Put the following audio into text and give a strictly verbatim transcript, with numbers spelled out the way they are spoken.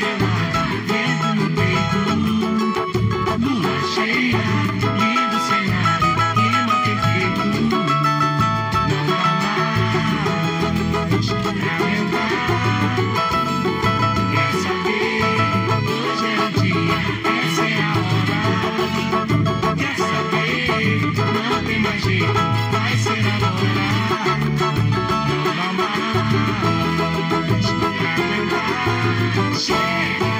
gelada, vento no peito. Lua cheia, lindo cenário, clima perfeito. Não dá mais pra aguentar. Quer saber? Hoje é o dia, essa é a hora. Quer saber? Não tem mais jeito, vai ser agora. Não dá mais pra aguentar. Chega.